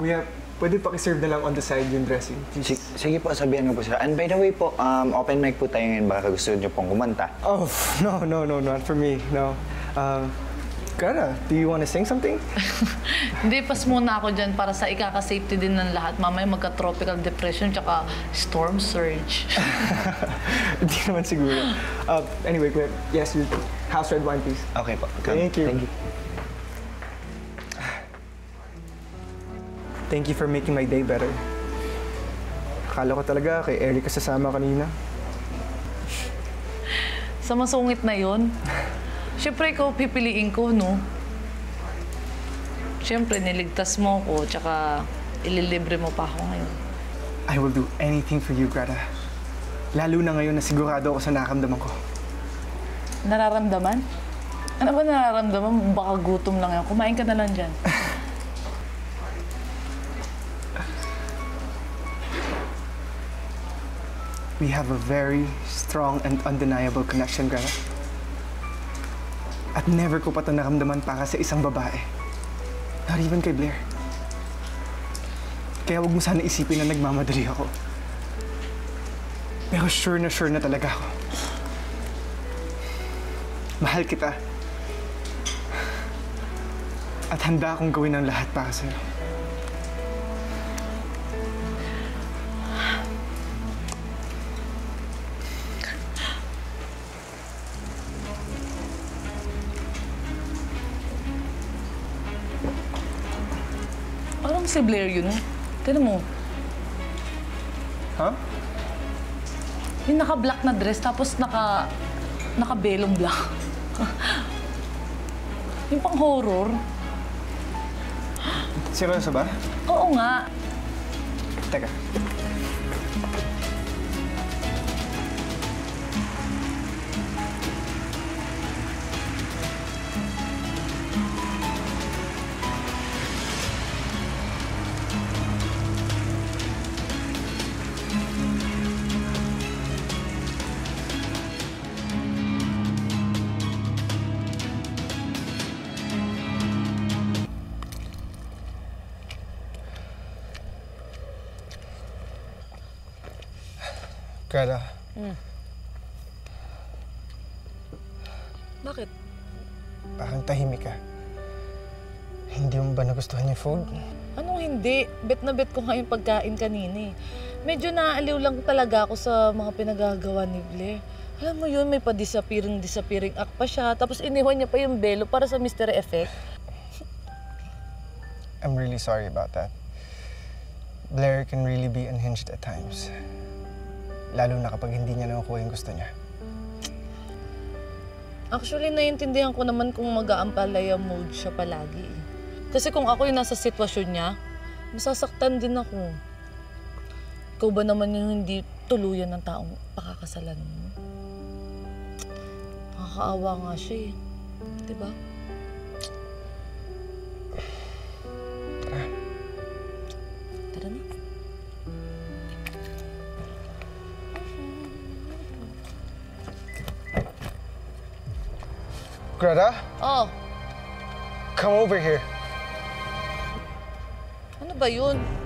Kuya, pwede pakiserve na lang on the side yung dressing, please. Sige po, sabihan ko po sir. And by the way po, open mic po tayo ngayon. Baka gusto niyo pong kumanta. Oh, no, not for me, no. Greta, do you want to sing something? Hindi, pas muna ako dyan para sa ikaka-safety din ng lahat. Mamaya magka-tropical depression tsaka storm surge. Hindi naman siguro. Anyway, Kuya, yes, your house red wine, please. Okay po. Thank you. Thank you. Thank you for making my day better. Akala ko talaga kay Eric ka sasama kanina. Sa masungit na yon. Siyempre, ikaw pipiliin ko, no? Siyempre, niligtas mo ko, tsaka ililibre mo pa ako ngayon. I will do anything for you, Greta. Lalo na ngayon na sigurado ako sa nakaramdaman ko. Nararamdaman? Ano ba nararamdaman? Baka gutom lang yan. Kumain ka na lang dyan. We have a very strong and undeniable connection, Greta. At never ko pa ito naramdaman para sa isang babae. Not even kay Blair. Kaya huwag mo sana isipin na nagmamadali ako. Pero sure na talaga ako. Mahal kita. At handa akong gawin ang lahat para sa'yo. Parang si Blair yun. Tignan mo. Huh? Yung naka-black na dress, tapos naka-belong black. Yung pang-horror. Seryoso ba? Oo nga. Teka. Greta. Bakit? Parang tahimik ka. Hindi mo ba nagustuhan yung food? Anong hindi? Bet na bet ko nga yung pagkain kanina eh. Medyo naaaliw lang talaga ako sa mga pinagagawa ni Blair. Alam mo yun, may pa-disappearing act pa siya. Tapos iniwan niya pa yung belo para sa Mystery Effect. I'm really sorry about that. Blair can really be unhinged at times. Lalo na kapag hindi niya nakukuha yung gusto niya. Actually, naiintindihan ko naman kung mag-aampalaya mode siya palagi eh. Kasi kung ako yung nasa sitwasyon niya, masasaktan din ako. Ikaw ba naman yung hindi tuluyan ng taong pakakasalan mo? Nakakaawa nga siya eh. Diba? Tara. Tara na. Greta? Oh, Come over here. ano ba yun?